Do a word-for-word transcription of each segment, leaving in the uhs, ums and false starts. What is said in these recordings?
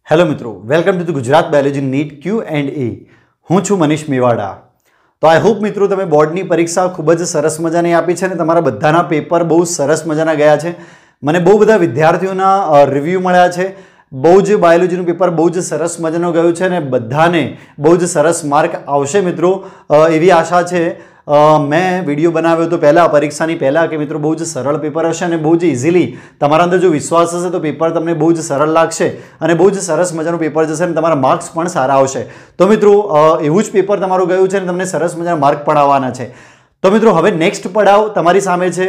Hello મિત્રો, welcome to the Gujarat biology NEET Q and A. હું છું મનીષ મેવાડા. તો આઈ હોપ મિત્રો તમે બોર્ડની પરીક્ષા ખૂબ જ સરસ મજાની આપી છે અને તમારા બધાના પેપર બહુ સરસ મજાના ગયા છે. મને બહુ બધા વિદ્યાર્થીઓના રિવ્યૂ મળ્યા છે. બહુ જ બાયોલોજીનું પેપર બહુ જ સરસ મજાનું ગયું છે અને બધાને બહુ જ સરસ માર્ક આવશે મિત્રો, એવી આશા છે. મેં વિડીયો બનાવ્યો હતો પહેલાં પરીક્ષાની પહેલાં કે મિત્રો બહુ જ સરળ પેપર હશે અને બહુ જ ઇઝીલી તમારા અંદર જો વિશ્વાસ હશે તો પેપર તમને બહુ જ સરળ લાગશે અને બહુ જ સરસ મજાનું પેપર જશે અને તમારા માર્ક્સ પણ સારા આવશે. તો મિત્રો એવું જ પેપર તમારું ગયું છે અને તમને સરસ મજાના માર્ક પણ આવવાના છે. તો મિત્રો હવે નેક્સ્ટ પડાવ તમારી સામે છે.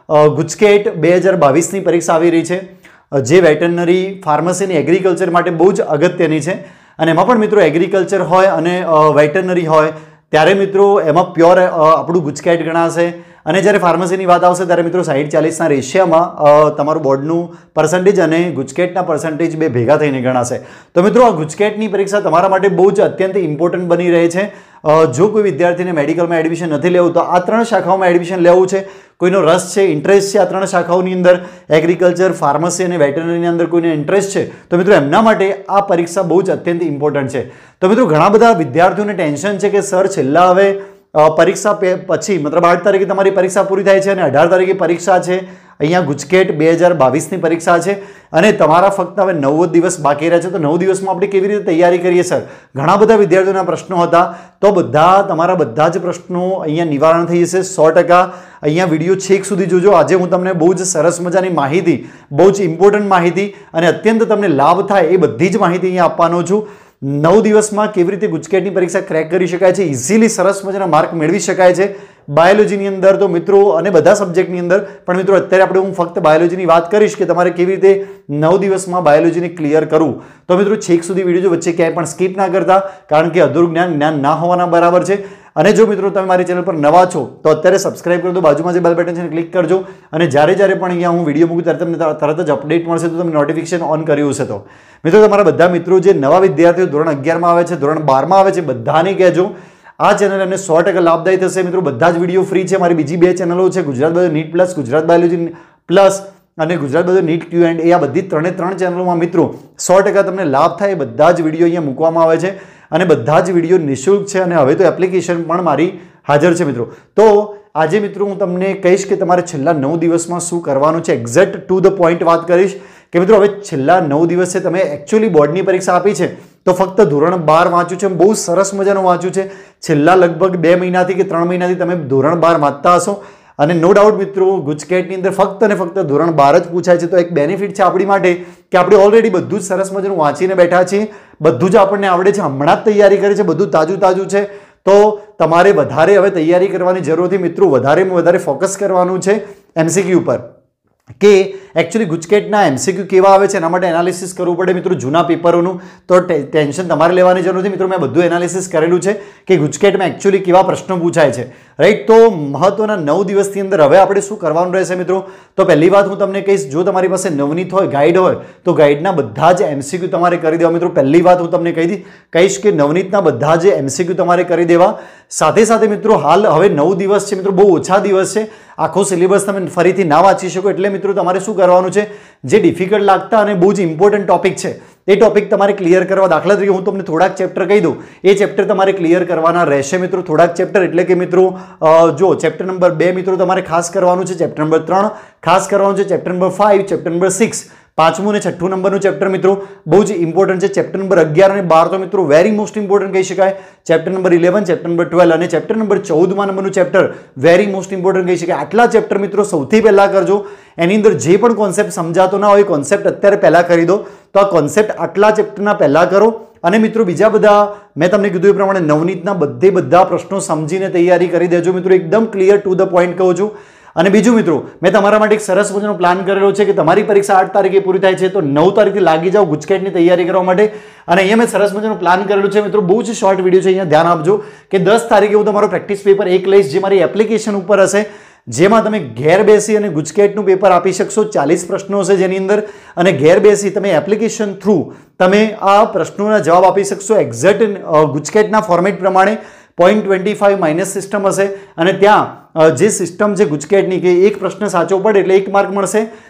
ગુજકેટ બે હજાર બાવીસની પરીક્ષા આવી રહી છે, જે વેટરનરી ફાર્મસીની એગ્રીકલ્ચર માટે બહુ જ અગત્યની છે. અને એમાં પણ મિત્રો એગ્રીકલ્ચર હોય અને વેટરનરી હોય ત્યારે મિત્રો એમાં પ્યોર આપણું ગુજકેટ ગણાશે. અને જ્યારે ફાર્મસીની વાત આવશે ત્યારે મિત્રો સાહીઠ ચાલીસના રેશિયામાં તમારું બોર્ડનું પર્સન્ટેજ અને ગુજકેટના પર્સન્ટેજ બે ભેગા થઈને ગણાશે. તો મિત્રો આ ગુજકેટની પરીક્ષા તમારા માટે બહુ જ અત્યંત ઇમ્પોર્ટન્ટ બની રહે છે. જો કોઈ વિદ્યાર્થીને મેડિકલમાં એડમિશન નથી લેવું તો આ ત્રણ શાખાઓમાં એડમિશન લેવું છે, કોઈનો રસ છે, ઇન્ટરેસ્ટ છે આ ત્રણ શાખાઓની અંદર, એગ્રીકલ્ચર, ફાર્મસી અને વેટરનરીની અંદર કોઈને ઇન્ટરેસ્ટ છે તો મિત્રો એમના માટે આ પરીક્ષા બહુ જ અત્યંત ઇમ્પોર્ટન્ટ છે. તો મિત્રો ઘણા બધા વિદ્યાર્થીઓને ટેન્શન છે કે સર છેલ્લા હવે પરીક્ષા પછી મતલબ આઠ તારીખે તમારી પરીક્ષા પૂરી થાય છે અને અઢાર તારીખે પરીક્ષા છે. અહીંયા ગુજકેટ બે હજાર બાવીસની પરીક્ષા છે અને તમારા ફક્ત હવે નવ દિવસ બાકી રહ્યા છે. તો નવ દિવસમાં આપણે કેવી રીતે તૈયારી કરીએ સર? ઘણા બધા વિદ્યાર્થીઓના પ્રશ્નો હતા. તો બધા તમારા બધા જ પ્રશ્નો અહીંયા નિવારણ થઈ જશે સો ટકા. અહીંયા વિડીયો છેક સુધી જોજો. આજે હું તમને બહુ જ સરસ મજાની માહિતી, બહુ જ ઇમ્પોર્ટન્ટ માહિતી અને અત્યંત તમને લાભ થાય એ બધી જ માહિતી અહીંયા આપવાનો છું. નવ દિવસમાં કેવી રીતે ગુજકેટની પરીક્ષા ક્રેક કરી શકાય છે, ઇઝીલી સરસ મજાના માર્ક મેળવી શકાય છે બાયોલોજીની અંદર તો મિત્રો, અને બધા સબ્જેક્ટની અંદર. પણ મિત્રો અત્યારે આપણે હું ફક્ત બાયોલોજીની વાત કરીશ કે તમારે કેવી રીતે નવ દિવસમાં બાયોલોજીને ક્લિયર કરવું. તો મિત્રો છેક સુધી વિડીયો વચ્ચે ક્યાંય પણ સ્કીપ ના કરતા, કારણ કે અધૂરું જ્ઞાન જ્ઞાન ના હોવાના બરાબર છે. અને જો મિત્રો તમે મારી ચેનલ પર નવા છો તો અત્યારે સબસ્ક્રાઇબ કરી દો, બાજુમાં જે બેલ બટન છે એને ક્લિક કરજો અને જ્યારે જ્યારે પણ અહીંયા હું વિડીયો મૂકું ત્યારે તમને તરત જ અપડેટ મળશે, તો તમે નોટિફિકેશન ઓન કર્યું હશે. તો મિત્રો તમારા બધા મિત્રો જે નવા વિદ્યાર્થીઓ ધોરણ અગિયારમાં આવે છે, ધોરણ બારમાં આવે છે, બધાને કહેજો આ ચેનલ એમને સો ટકા લાભદાયી થશે. મિત્રો બધા જ વિડીયો ફ્રી છે. મારી બીજી બે ચેનલો છે, Gujarat biology NEET plus, Gujarat biology plus અને Gujarat biology NEET Q and A. આ બધી ત્રણે ત્રણ ચેનલોમાં મિત્રો સો ટકા તમને લાભ થાય એ બધા જ વિડીયો અહીંયા મૂકવામાં આવે છે અને બધા જ વિડીયો નિઃશુલ્ક છે. અને હવે તો એપ્લિકેશન પણ મારી હાજર છે મિત્રો. તો આજે મિત્રો હું તમને કહીશ કે તમારે છેલ્લા નવ દિવસમાં શું કરવાનું છે, એક્ઝેક્ટ ટુ ધ પોઈન્ટ વાત કરીશ કે મિત્રો હવે છેલ્લા નવ દિવસે તમે એકચ્યુઅલી બોર્ડની પરીક્ષા આપી છે તો ફક્ત ધોરણ બાર વાંચ્યું છે, બહુ સરસ મજાનું વાંચ્યું છે. છેલ્લા લગભગ બે મહિનાથી કે ત્રણ મહિનાથી તમે ધોરણ બાર વાંચતા હશો અને નો ડાઉટ મિત્રો ગુજકેટની અંદર ફક્ત અને ફક્ત ધોરણ બાર જ પૂછાય છે. તો એક બેનિફિટ છે આપણી માટે કે આપણે ઓલરેડી બધું જ સરસ મજાનું વાંચીને બેઠા છીએ, બધું જ આપણને આવડે છે, હમણાં જ તૈયારી કરી છે, બધું તાજું તાજું છે. તો તમારે વધારે હવે તૈયારી કરવાની જરૂર નથી મિત્રો, વધારેમાં વધારે ફોકસ કરવાનું છે એમસીક્યુ પર કે એકચ્યુઅલી ગુજકેટના એમસીક્યુ કેવા આવે છે એના માટે એનાલિસિસ કરવું પડે મિત્રો જૂના પેપરોનું. તો ટેન્શન તમારે લેવાની જરૂર નથી મિત્રો, મેં બધું એનાલિસિસ કરેલું છે કે ગુજકેટમાં એકચ્યુઅલી કેવા પ્રશ્નો પૂછાય છે, રાઈટ. તો મહત્વના નવ દિવસની અંદર હવે આપણે શું કરવાનું રહેશે મિત્રો? તો પહેલી વાત હું તમને કહીશ, જો તમારી પાસે નવનીત હોય, ગાઈડ હોય તો ગાઈડના બધા જ એમસીક્યુ તમારે કરી દેવા મિત્રો. પહેલી વાત હું તમને કહી દી કહીશ કે નવનીતના બધા જ એમસીક્યુ તમારે કરી દેવા. સાથે સાથે મિત્રો હાલ હવે નવ દિવસ છે મિત્રો, બહુ ઓછા દિવસ છે, આખો સિલેબસ તમે ફરીથી ના વાંચી શકો. એટલે મિત્રો તમારે શું કરવાનું છે, જે ડિફિકલ્ટ લાગતા અને બહુ જ ઇમ્પોર્ટન્ટ ટોપિક છે એ ટોપિક તમારે ક્લિયર કરવા. દાખલા તરીકે હું તમને થોડાક ચેપ્ટર કહી દઉં, એ ચેપ્ટર તમારે ક્લિયર કરવાના રહેશે મિત્રો. થોડાક ચેપ્ટર એટલે કે મિત્રો જો ચેપ્ટર નંબર બે મિત્રો તમારે ખાસ કરવાનું છે, ચેપ્ટર નંબર ત્રણ ખાસ કરવાનું છે, chapter number five, chapter number six, પાંચમું અને છઠ્ઠું નંબરનું ચેપ્ટર મિત્રો બહુ જ ઇમ્પોર્ટન્ટ છે. ચેપ્ટર નંબર અગિયાર અને બાર તો મિત્રો વેરી મોસ્ટ ઇમ્પોર્ટન્ટ કહી શકાય. Chapter number eleven, chapter number twelve અને ચેપ્ટર નંબર ચૌદમાં નંબરનું ચેપ્ટર વેરી મોસ્ટ ઇમ્પોર્ટન્ટ કહી શકાય. આટલા ચેપ્ટર મિત્રો સૌથી પહેલાં કરજો. એની અંદર જે પણ કોન્સેપ્ટ સમજાતો ના હોય એ કોન્સેપ્ટ અત્યારે પહેલાં કરી દો. તો આ કોન્સેપ્ટ આટલા ચેપ્ટરના પહેલાં કરો. અને મિત્રો બીજા બધા મેં તમને કીધું એ પ્રમાણે નવનીતના બધે બધા પ્રશ્નો સમજીને તૈયારી કરી દેજો મિત્રો, એકદમ ક્લિયર ટુ ધ પોઈન્ટ કહું છું. અને બીજું મિત્રો મેં તમારા માટે એક સરસ મજાનો પ્લાન કરેલો છે કે તમારી પરીક્ષા આઠ તારીખે પૂરી થાય છે તો નવ તારીખે લાગી જાઓ ગુજકેટની તૈયારી કરવા માટે. અને અહીંયા મેં સરસ મજાનું પ્લાન કરેલું છે મિત્રો, બહુ જ શોર્ટ વિડીયો છે, અહીંયા ધ્યાન આપજો કે દસ તારીખે હું તમારો પ્રેક્ટિસ પેપર એક લઈશ જે મારી એપ્લિકેશન ઉપર હશે, જેમાં તમે ઘેર બેસી અને ગુજકેટનું પેપર આપી શકશો. ચાલીસ પ્રશ્નો હશે જેની અંદર, અને ઘેર બેસી તમે એપ્લિકેશન થ્રુ તમે આ પ્રશ્નોના જવાબ આપી શકશો એક્ઝેક્ટ ગુજકેટના ફોર્મેટ પ્રમાણે. Point twenty five minus system હશે અને ત્યાં જે સિસ્ટમ છે ગુજકેટની કે એક પ્રશ્ન સાચો પડે એટલે એક માર્ક મળશે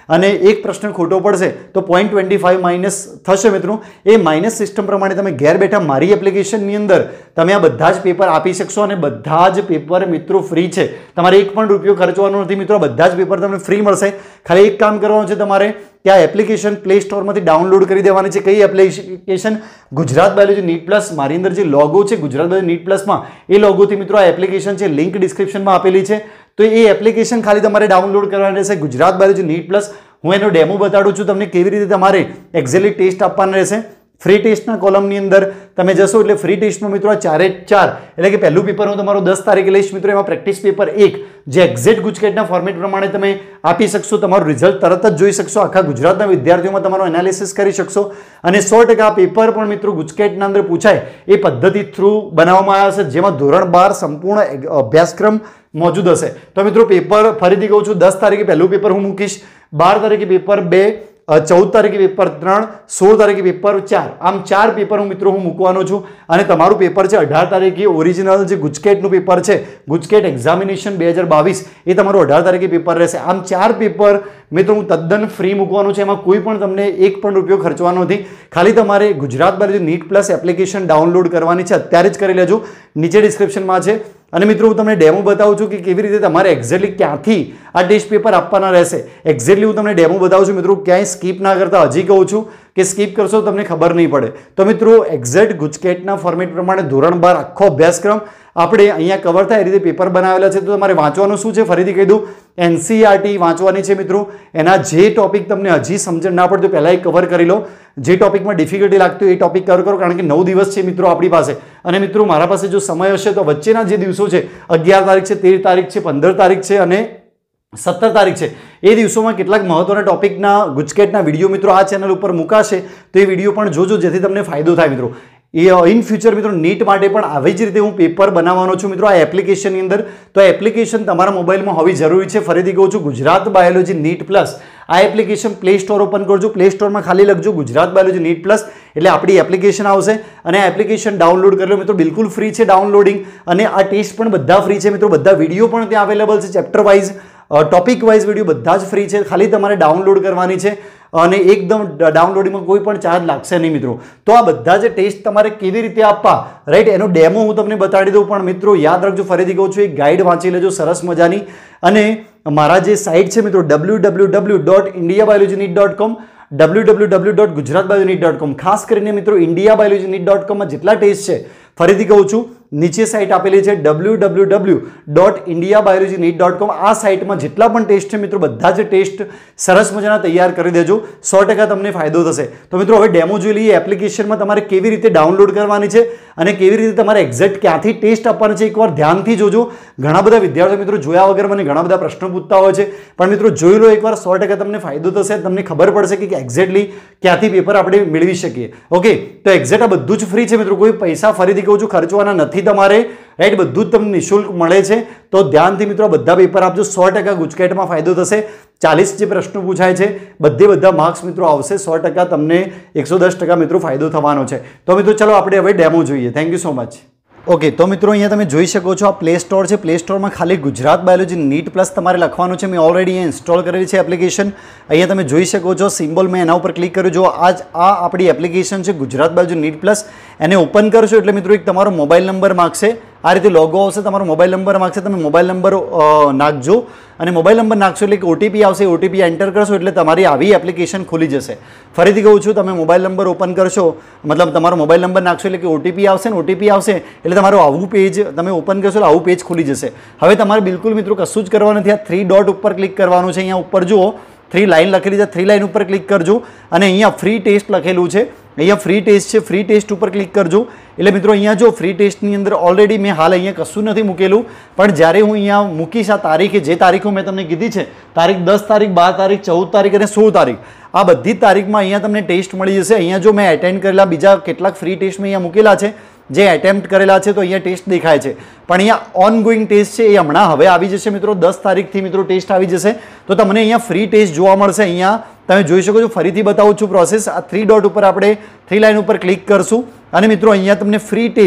અને એક પ્રશ્ન ખોટો પડશે તો પોઈન્ટ ટ્વેન્ટી ફાઈવ માઇનસ થશે મિત્રો. એ માઇનસ સિસ્ટમ પ્રમાણે તમે ઘેર બેઠા મારી એપ્લિકેશનની અંદર તમે આ બધા જ પેપર આપી શકશો અને બધા જ પેપર મિત્રો ફ્રી છે. તમારે એક પણ રૂપિયો ખર્ચવાનો નથી મિત્રો. બધા જ પેપર તમને ફ્રી મળશે. ખાલી એક કામ કરવાનું છે તમારે કે આ એપ્લિકેશન પ્લે સ્ટોરમાંથી ડાઉનલોડ કરી દેવાની છે. કઈ application? Gujarat biology NEET plus. મારી અંદર જે લોગો છે ગુજરાત બાયોલોજી નીટ પ્લસમાં એ લોગોથી મિત્રો આ એપ્લિકેશન છે, લિંક ડિસ્ક્રિપ્શનમાં આપેલી છે. તો એ એપ્લિકેશન ખાલી તમારે ડાઉનલોડ કરવાની રહેશે, ગુજરાત બાયોલોજી નીટ પ્લસ. હું એનો ડેમો બતાડું છું તમને કેવી રીતે તમારે એક્ઝેક્ટલી ટેસ્ટ આપવાના રહેશે. ફ્રી ટેસ્ટના કોલમની અંદર તમે જશો એટલે ફ્રી ટેસ્ટમાં મિત્રો આ ચારે ચાર એટલે કે પહેલું પેપર હું તમારું દસ તારીખે લઈશ મિત્રો. એમાં પ્રેક્ટિસ પેપર એક જે એક્ઝેક્ટ ગુજકેટના ફોર્મેટ પ્રમાણે તમે આપી શકશો. તમારું રિઝલ્ટ તરત જ જોઈ શકશો. આખા ગુજરાતના વિદ્યાર્થીઓમાં તમારું એનાલિસિસ કરી શકશો અને સો ટકા પેપર પણ મિત્રો ગુજકેટના અંદર પૂછાય એ પદ્ધતિ થ્રુ બનાવવામાં આવ્યા છે, જેમાં ધોરણ બાર સંપૂર્ણ અભ્યાસક્રમ મોજૂદ હશે. તો મિત્રો પેપર ફરીથી કહું છું, દસ તારીખે પહેલું પેપર હું મૂકીશ, બાર તારીખે પેપર બે, ચૌદ તારીખે પેપર ત્રણ, સોળ તારીખે પેપર ચાર. આમ ચાર પેપર હું મિત્રો હું મૂકવાનો છું. અને તમારું પેપર છે અઢાર તારીખે ઓરિજિનલ જે ગુજકેટનું પેપર છે, ગુજકેટ એક્ઝામિનેશન બે હજાર બાવીસ, એ તમારું અઢાર તારીખે પેપર રહેશે. આમ ચાર પેપર મિત્રો હું તદ્દન ફ્રી મૂકવાનું છે. એમાં કોઈ પણ તમને એક પણ રૂપિયો ખર્ચવાનો નથી. ખાલી તમારે Gujarat biology NEET plus application download કરવાની છે. અત્યારે જ કરી લેજો, નીચે ડિસ્ક્રિપ્શનમાં છે. અને મિત્રો હું તમને ડેમો બતાવું છું કે કેવી રીતે તમારે એક્ઝેક્ટલી ક્યાંથી આ ટેસ્ટ પેપર આપવાના રહેશે. એક્ઝેક્ટલી હું તમને ડેમો બતાવું છું મિત્રો. ક્યાંય સ્કીપ ના કરતા. હજી કહું છું કે સ્કીપ કરશો તમને ખબર નહીં પડે. તો મિત્રો એક્ઝેક્ટ ગુજકેટના ફોર્મેટ પ્રમાણે ધોરણ બાર આખો અભ્યાસક્રમ આપણે અહીંયા કવર થાય એ રીતે પેપર બનાવેલા છે. તો તમારે વાંચવાનું શું છે ફરીથી કહી દઉં, એનસીઈઆરટી વાંચવાની છે મિત્રો. એના જે ટોપિક તમને હજી સમજણ ના પડતું પહેલાં એ કવર કરી લો. જે ટોપિકમાં ડિફિકલ્ટી લાગતું એ ટોપિક કવર કરો, કારણ કે નવ દિવસ છે મિત્રો આપણી પાસે. અને મિત્રો મારા પાસે જો સમય હશે તો વચ્ચેના જે દિવસો છે, અગિયાર તારીખ છે, તેર તારીખ છે, પંદર તારીખ છે અને સત્તર તારીખ છે, એ દિવસોમાં કેટલાક મહત્વના ટોપિકના ગુજકેટના વિડીયો મિત્રો આ ચેનલ ઉપર મુકાશે. તો એ વિડીયો પણ જોજો જેથી તમને ફાયદો થાય મિત્રો. એ ઇન ફ્યુચર મિત્રો નીટ માટે પણ આવી જ રીતે હું પેપર બનાવવાનો છું મિત્રો આ એપ્લિકેશનની અંદર. તો આ એપ્લિકેશન તમારા મોબાઈલમાં હોવી જરૂરી છે. ફરીથી કહું છું, ગુજરાત બાયોલોજી નીટ પ્લસ આ એપ્લિકેશન પ્લે સ્ટોર ઓપન કરજો. પ્લે સ્ટોરમાં ખાલી લખજો ગુજરાત બાયોલોજી નીટ પ્લસ એટલે આપણી એપ્લિકેશન આવશે. અને આ એપ્લિકેશન ડાઉનલોડ કરી લો મિત્રો. બિલકુલ ફ્રી છે ડાઉનલોડિંગ. અને આ ટેસ્ટ પણ બધા ફ્રી છે મિત્રો. બધા વિડીયો પણ ત્યાં અવેલેબલ છે, chapter wise, topic wise video બધા જ ફ્રી છે. ખાલી તમારે ડાઉનલોડ કરવાની છે અને એકદમ ડાઉનલોડિંગમાં કોઈ પણ ચાર્જ લાગશે નહીં મિત્રો. તો આ બધા જે ટેસ્ટ તમારે કેવી રીતે આપવા, રાઈટ, એનો ડેમો હું તમને બતાડી દઉં. પણ મિત્રો યાદ રાખજો, ફરીથી કહું છું, એક ગાઈડ વાંચી લેજો સરસ મજાની. અને મારા જે સાઇટ છે મિત્રો W W W dot India biology NEET dot com, W W W dot Gujarat biology NEET dot com. ખાસ કરીને મિત્રો ઇન્ડિયા બાયોલોજી નીટ ડોટ કોમમાં જેટલા ટેસ્ટ છે, ફરીથી કહું છું, નીચે સાઇટ આપેલી છે W W W dot India biology NEET dot com. આ સાઇટમાં જેટલા પણ ટેસ્ટ છે મિત્રો બધા જ ટેસ્ટ સરસ મજાના તૈયાર કરી દેજો. સો ટકા તમને ફાયદો થશે. તો મિત્રો હવે ડેમો જોઈ લઈએ. એપ્લિકેશનમાં તમારે કેવી રીતે ડાઉનલોડ કરવાની છે અને કેવી રીતે તમારે એક્ઝેક્ટ ક્યાંથી ટેસ્ટ આપવાની છે એકવાર ધ્યાનથી જોજો. ઘણા બધા વિદ્યાર્થીઓ મિત્રો જોયા વગર મને ઘણા બધા પ્રશ્નો પૂછતા હોય છે, પણ મિત્રો જોઈ લો એકવાર, સો ટકા તમને ફાયદો થશે. તમને ખબર પડશે કે એક્ઝેક્ટલી ક્યાંથી પેપર આપણે મેળવી શકીએ. ઓકે, તો એક્ઝેક્ટ આ બધું જ ફ્રી છે મિત્રો. કોઈ પૈસા ફરીથી કહું છું ખર્ચવાના નથી તમારે, રાઈટ. બધું જ તમને નિઃશુલ્ક મળે છે. તો ધ્યાનથી મિત્રો બધા પેપર આપજો. સો ટકા ગુજકેટમાં ફાયદો થશે. ચાલીસ જે પ્રશ્નો પૂછાય છે બધે બધા માર્ક્સ મિત્રો આવશે. સો ટકા તમને એકસો દસ ટકા મિત્રો ફાયદો થવાનો છે. તો મિત્રો ચલો આપણે હવે ડેમો જોઈએ. Thank you so much. Okay, તો મિત્રો અહીંયા તમે જોઈ શકો છો આ પ્લે સ્ટોર છે. પ્લે સ્ટોરમાં ખાલી ગુજરાત બાયોલોજી નીટ પ્લસ તમારે લખવાનું છે. મેં ઓલરેડી અહીંયા ઇન્સ્ટોલ કરેલી છે એપ્લિકેશન. અહીંયા તમે જોઈ શકો છો સિમ્બોલ, મેં એના ઉપર ક્લિક કર્યું. જો આજ આ આપણી એપ્લિકેશન છે ગુજરાત બાયોલોજી નીટ પ્લસ. એને ઓપન કરશો એટલે મિત્રો એક તમારો મોબાઈલ નંબર માગશે. આ રીતે લોગો આવશે, તમારો મોબાઈલ નંબર માગશે. તમે મોબાઈલ નંબર નાખજો અને મોબાઈલ નંબર નાખશો એટલે કે ઓટીપી આવશે. ઓટીપી એન્ટર કરશો એટલે તમારી આવી એપ્લિકેશન ખુલી જશે. ફરીથી કહું છું, તમે મોબાઈલ નંબર ઓપન કરશો, મતલબ તમારો મોબાઈલ નંબર નાખશો એટલે કે ઓટીપી આવશે ને ઓટીપી આવશે એટલે તમારું આવું પેજ તમે ઓપન કરશો એટલે આવું પેજ ખુલી જશે. હવે તમારે બિલકુલ મિત્રો કશું જ કરવાનું નથી. આ થ્રી ડોટ ઉપર ક્લિક કરવાનું છે. અહીંયા ઉપર જુઓ થ્રી લાઇન લખેલી છે, થ્રી લાઇન ઉપર ક્લિક કરજો અને અહીંયા ફ્રી ટેસ્ટ લખેલું છે. અહીંયા ફ્રી ટેસ્ટ છે, ફ્રી ટેસ્ટ ઉપર ક્લિક કરજો. એટલે મિત્રો અહીંયા જો ફ્રી ટેસ્ટની અંદર ઓલરેડી મેં હાલ અહીંયા કશું નથી મૂકેલું, પણ જ્યારે હું અહીંયા મૂકીશ આ તારીખે, જે તારીખો મેં તમને કીધી છે, તારીખ દસ તારીખ, બાર તારીખ, ચૌદ તારીખ અને સોળ તારીખ, આ બધી જ તારીખમાં અહીંયા તમને ટેસ્ટ મળી જશે. અહીંયા જો મેં એટેન્ડ કરેલા બીજા કેટલાક ફ્રી ટેસ્ટ મેં અહીંયા મૂકેલા છે, જે એટેમ્પ્ટ કરેલા છે, તો અહીંયા ટેસ્ટ દેખાય છે. પણ અહીંયા ઓન ગોઈંગ ટેસ્ટ છે એ હમણાં હવે આવી જશે મિત્રો. દસ તારીખથી મિત્રો ટેસ્ટ આવી જશે. તો તમને અહીંયા ફ્રી ટેસ્ટ જોવા મળશે. અહીંયા તમે જોઈ શકો છો. ફરીથી બતાવું છું પ્રોસેસ. આ થ્રી ડોટ ઉપર આપણે થ્રી લાઇન ઉપર ક્લિક કરશું અને મિત્રો અહીંયા તમને ફ્રી ટેસ્ટ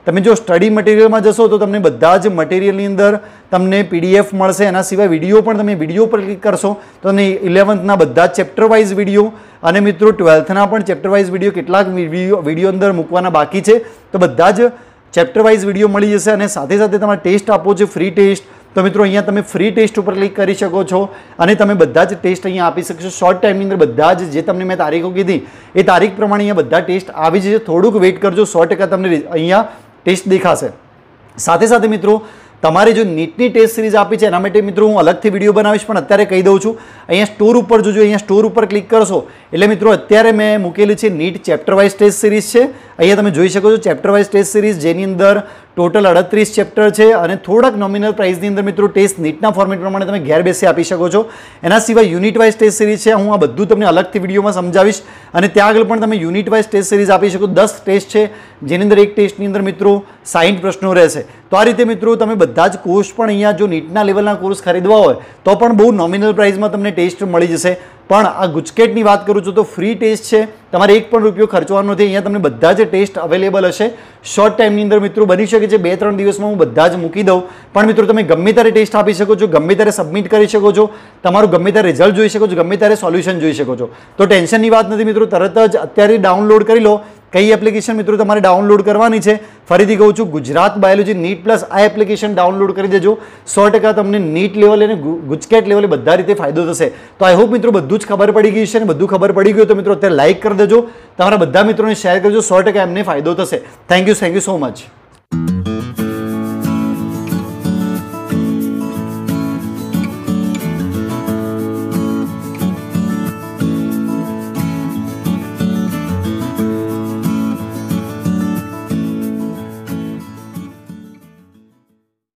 તમે જો સ્ટડી મટીરિયલમાં જશો તો તમને બધા જ મટીરિયલની અંદર તમને પીડીએફ મળશે. એના સિવાય વિડીયો પણ, તમે વિડીયો પર ક્લિક કરશો તો તમને ઇલેવન્થના બધા જ ચેપ્ટર વાઇઝ વિડીયો અને મિત્રો ટ્વેલ્થના પણ ચેપ્ટર વાઇઝ વિડીયો કેટલાક વિડીયો વિડીયો અંદર મૂકવાના બાકી છે, તો બધા જ ચેપ્ટર વાઇઝ વિડીયો મળી જશે. અને સાથે સાથે તમારે ટેસ્ટ આપવો છે, ફ્રી ટેસ્ટ, તો મિત્રો અહીંયા તમે ફ્રી ટેસ્ટ ઉપર ક્લિક કરી શકો છો અને તમે બધા જ ટેસ્ટ અહીંયા આપી શકશો. શોર્ટ ટાઈમની અંદર બધા જ જે તમને મેં તારીખો કીધી એ તારીખ પ્રમાણે અહીંયા બધા ટેસ્ટ આવી જશે. થોડુંક વેઇટ કરજો, સો ટકા તમને અહીંયા ટેસ્ટ દેખાશે. સાથે સાથે મિત્રો તમારે જો નીટની ટેસ્ટ સિરીઝ આપી છે એના માટે મિત્રો હું અલગથી વિડીયો બનાવીશ, પણ અત્યારે કહી દઉં છું. અહીંયા સ્ટોર ઉપર જોજો, અહીંયા સ્ટોર ઉપર ક્લિક કરશો એટલે મિત્રો અત્યારે મેં મૂકેલી છે NEET chapter wise test series છે. અહીંયા તમે જોઈ શકો છો ચેપ્ટર વાઇઝ ટેસ્ટ સિરીઝ, જેની અંદર ટોટલ અડત્રીસ ચેપ્ટર છે અને થોડાક નોમિનલ પ્રાઇસની અંદર મિત્રો ટેસ્ટ નીટના ફોર્મેટ પ્રમાણે તમે ઘેર બેસી આપી શકો છો. એના સિવાય યુનિટ વાઇઝ ટેસ્ટ સિરીઝ છે, હું આ બધું તમને અલગથી વિડીયોમાં સમજાવીશ અને ત્યાં આગળ પણ તમે યુનિટ વાઇઝ ટેસ્ટ સિરીઝ આપી શકો. દસ ટેસ્ટ છે જેની અંદર એક ટેસ્ટની અંદર મિત્રો સાઠ પ્રશ્નો રહેશે. તો આ રીતે મિત્રો તમે બધા જ કોર્સ પણ અહીંયા જો નીટના લેવલના કોર્સ ખરીદવા હોય તો પણ બહુ નોમિનલ પ્રાઇસમાં તમને ટેસ્ટ મળી જશે. પણ આ ગુજકેટની વાત કરું છું તો ફ્રી ટેસ્ટ છે, તમારે એક પણ રૂપિયો ખર્ચવાનો નથી. અહીંયા તમને બધા જ ટેસ્ટ અવેલેબલ હશે. શોર્ટ ટાઈમની અંદર મિત્રો બની શકે છે બે ત્રણ દિવસમાં હું બધા જ મૂકી દઉં, પણ મિત્રો તમે ગમે ત્યારે ટેસ્ટ આપી શકો છો, ગમે ત્યારે સબમિટ કરી શકો છો, તમારું ગમે ત્યારે રિઝલ્ટ જોઈ શકો છો, ગમે ત્યારે સોલ્યુશન જોઈ શકો છો. તો ટેન્શનની વાત નથી મિત્રો, તરત જ અત્યારે ડાઉનલોડ કરી લો. કઈ એપ્લિકેશન મિત્રો તમારે ડાઉનલોડ કરવાની છે, ફરીથી કહું છું, ગુજરાત બાયોલોજી નીટ પ્લસ આ એપ્લિકેશન ડાઉનલોડ કરી દેજો. સો ટકા તમને નીટ લેવલે અને ગુજકેટ લેવલે બધા રીતે ફાયદો થશે. તો આઈ હોપ મિત્રો બધું જ ખબર પડી ગઈ છે અને બધું ખબર પડી ગયું તો મિત્રો અત્યારે લાઇક કરી દેજો, તમારા બધા મિત્રોને શેર કરજો, સો ટકા એમને ફાયદો થશે. Thank you thank you so much.